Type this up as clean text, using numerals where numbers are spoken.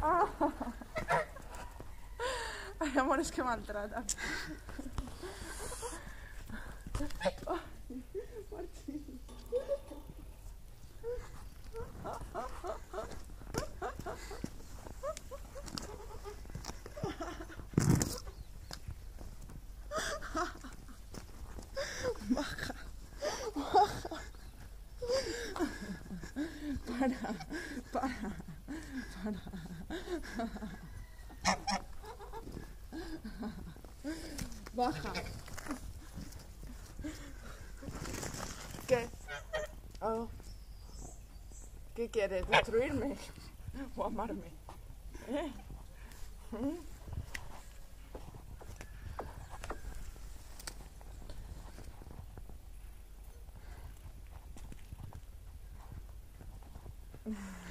Hay amores que maltratan. Martín. Baja. Baja. Para. Baja. ¿Qué? Oh. ¿Qué quieres? ¿Destruirme? ¿O amarme? ¿Eh? ¿Mm?